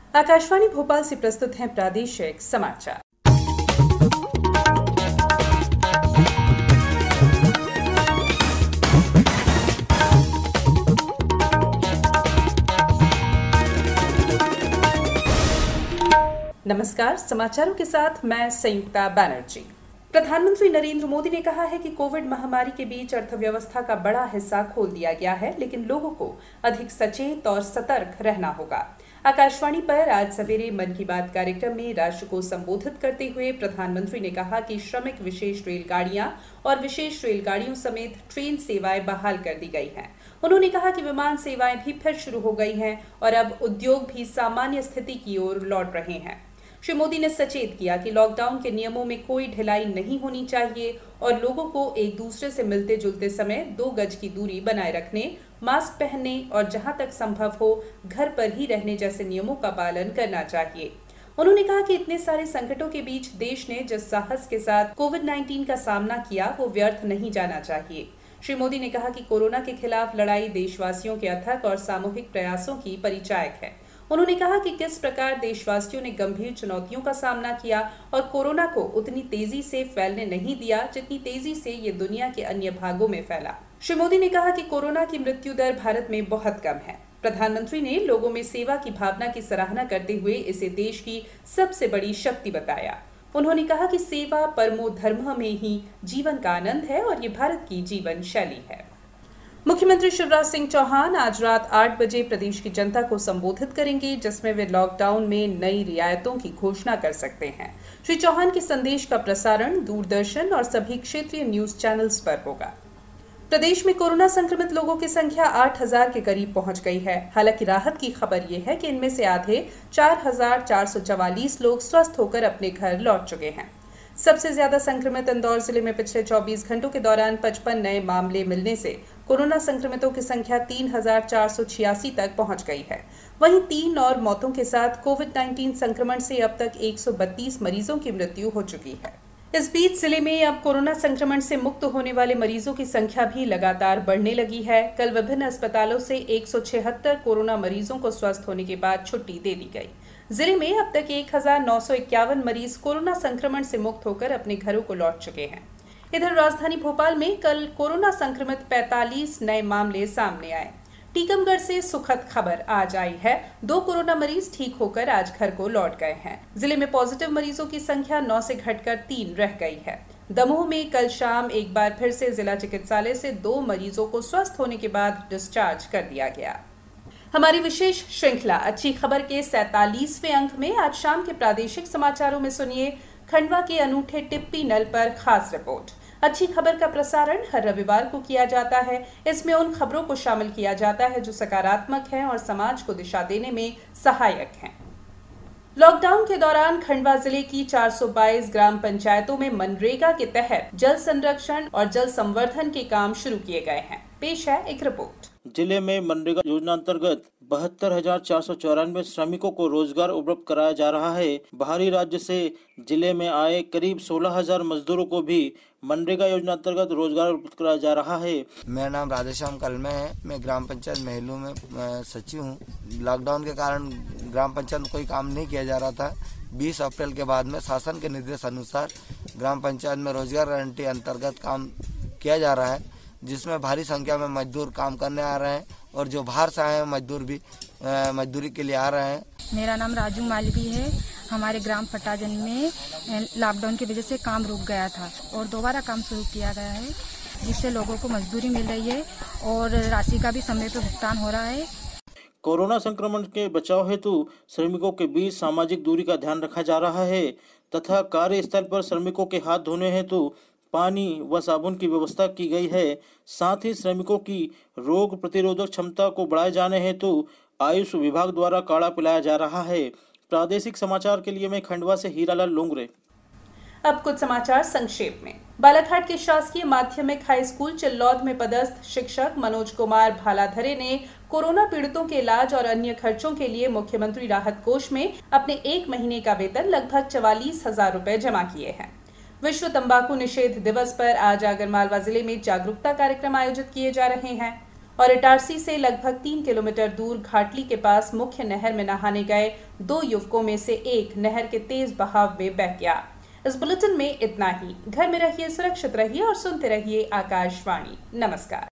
आकाशवाणी भोपाल से प्रस्तुत हैं प्रादेशिक समाचार। नमस्कार, समाचारों के साथ मैं संयुक्ता बनर्जी। प्रधानमंत्री नरेंद्र मोदी ने कहा है कि कोविड महामारी के बीच अर्थव्यवस्था का बड़ा हिस्सा खोल दिया गया है, लेकिन लोगों को अधिक सचेत और सतर्क रहना होगा। आकाशवाणी पर आज सवेरे मन की बात कार्यक्रम में राष्ट्र को संबोधित करते हुए प्रधानमंत्री ने कहा कि श्रमिक विशेष रेलगाड़ियां और विशेष रेलगाड़ियों समेत ट्रेन सेवाएं बहाल कर दी गई हैं। उन्होंने कहा कि विमान सेवाएं भी फिर शुरू हो गई हैं और अब उद्योग भी सामान्य स्थिति की ओर लौट रहे हैं। श्री मोदी ने सचेत किया कि लॉकडाउन के नियमों में कोई ढिलाई नहीं होनी चाहिए और लोगों को एक दूसरे से मिलते जुलते समय 2 गज की दूरी बनाए रखने, मास्क पहनने और जहां तक संभव हो घर पर ही रहने जैसे नियमों का पालन करना चाहिए। उन्होंने कहा कि इतने सारे संकटों के बीच देश ने जिस साहस के साथ कोविड-19 का सामना किया वो व्यर्थ नहीं जाना चाहिए। श्री मोदी ने कहा कि कोरोना के खिलाफ लड़ाई देशवासियों के अथक और सामूहिक प्रयासों की परिचायक है। उन्होंने कहा कि किस प्रकार देशवासियों ने गंभीर चुनौतियों का सामना किया और कोरोना को उतनी तेजी से फैलने नहीं दिया जितनी तेजी से ये दुनिया के अन्य भागों में फैला। श्री मोदी ने कहा कि कोरोना की मृत्यु दर भारत में बहुत कम है। प्रधानमंत्री ने लोगों में सेवा की भावना की सराहना करते हुए इसे देश की सबसे बड़ी शक्ति बताया। उन्होंने कहा कि सेवा परमो धर्म में ही जीवन का आनंद है और ये भारत की जीवन शैली है। मुख्यमंत्री शिवराज सिंह चौहान आज रात 8 बजे प्रदेश की जनता को संबोधित करेंगे, जिसमें वे लॉकडाउन में नई रियायतों की घोषणा कर सकते हैं। श्री चौहान के संदेश का प्रसारण दूरदर्शन और सभी क्षेत्रीय न्यूज चैनल्स पर होगा। प्रदेश में कोरोना संक्रमित लोगों की संख्या 8,000 के करीब पहुंच गई है। हालांकि राहत की खबर ये है कि इनमें से आधे 4,444 लोग स्वस्थ होकर अपने घर लौट चुके हैं। सबसे ज्यादा संक्रमित इंदौर जिले में पिछले 24 घंटों के दौरान 55 नए मामले मिलने से कोरोना संक्रमितों की संख्या 3,486 तक पहुंच गई है। वहीं 3 और मौतों के साथ कोविड-19 संक्रमण से अब तक 132 मरीजों की मृत्यु हो चुकी है। इस बीच जिले में अब कोरोना संक्रमण से मुक्त होने वाले मरीजों की संख्या भी लगातार बढ़ने लगी है। कल विभिन्न अस्पतालों से 176 कोरोना मरीजों को स्वस्थ होने के बाद छुट्टी दे दी गई। जिले में अब तक 1,951 मरीज कोरोना संक्रमण से मुक्त होकर अपने घरों को लौट चुके हैं। इधर राजधानी भोपाल में कल कोरोना संक्रमित 45 नए मामले सामने आए। टीकमगढ़ से सुखद खबर आज आई है। 2 कोरोना मरीज ठीक होकर आज घर को लौट गए हैं। जिले में पॉजिटिव मरीजों की संख्या 9 से घटकर 3 रह गई है। दमोह में कल शाम एक बार फिर से जिला चिकित्सालय से 2 मरीजों को स्वस्थ होने के बाद डिस्चार्ज कर दिया गया। हमारी विशेष श्रृंखला अच्छी खबर के 47वें अंक में आज शाम के प्रादेशिक समाचारों में सुनिए खंडवा के अनूठे टिप्पी नल पर खास रिपोर्ट। अच्छी खबर का प्रसारण हर रविवार को किया जाता है। इसमें उन खबरों को शामिल किया जाता है जो सकारात्मक हैं और समाज को दिशा देने में सहायक हैं। लॉकडाउन के दौरान खंडवा जिले की 422 ग्राम पंचायतों में मनरेगा के तहत जल संरक्षण और जल संवर्धन के काम शुरू किए गए हैं। पेश है एक रिपोर्ट। जिले में मनरेगा योजना अंतर्गत 72,494 श्रमिकों को रोजगार उपलब्ध कराया जा रहा है। बाहरी राज्य से जिले में आए करीब 16,000 मजदूरों को भी मनरेगा योजना अंतर्गत रोजगार उपलब्ध कराया जा रहा है। मेरा नाम राधेश्याम कलमे है। मैं ग्राम पंचायत महलू में सचिव हूँ। लॉकडाउन के कारण ग्राम पंचायत में कोई काम नहीं किया जा रहा था। 20 अप्रैल के बाद में शासन के निर्देश अनुसार ग्राम पंचायत में रोजगार गारंटी अंतर्गत काम किया जा रहा है, जिसमें भारी संख्या में मजदूर काम करने आ रहे हैं और जो बाहर से आए हैं मजदूर भी मजदूरी के लिए आ रहे हैं। मेरा नाम राजू मालवी है। हमारे ग्राम पटाजन में लॉकडाउन की वजह से काम रुक गया था और दोबारा काम शुरू किया गया है, जिससे लोगों को मजदूरी मिल रही है और राशि का भी समय पर भुगतान हो रहा है। कोरोना संक्रमण के बचाव हेतु श्रमिकों के बीच सामाजिक दूरी का ध्यान रखा जा रहा है तथा कार्यस्थल पर श्रमिकों के हाथ धोने हेतु पानी व साबुन की व्यवस्था की गई है। साथ ही श्रमिकों की रोग प्रतिरोधक क्षमता को बढ़ाए जाने हेतु आयुष विभाग द्वारा काढ़ा पिलाया जा रहा है। प्रादेशिक समाचार के लिए मैं खंडवा से हीरालाल लोंगरे। अब कुछ समाचार संक्षेप में। बालाघाट के शासकीय माध्यमिक हाई स्कूल चिल्लौद में पदस्थ शिक्षक मनोज कुमार भालाधरे ने कोरोना पीड़ितों के इलाज और अन्य खर्चों के लिए मुख्यमंत्री राहत कोष में अपने 1 महीने का वेतन लगभग 44,000 रुपए जमा किए हैं। विश्व तंबाकू निषेध दिवस पर आज आगरमालवा जिले में जागरूकता कार्यक्रम आयोजित किए जा रहे हैं। और इटारसी से लगभग 3 किलोमीटर दूर घाटली के पास मुख्य नहर में नहाने गए 2 युवकों में से एक नहर के तेज बहाव में बह गया। इस बुलेटिन में इतना ही। घर में रहिए, सुरक्षित रहिए और सुनते रहिए आकाशवाणी। नमस्कार।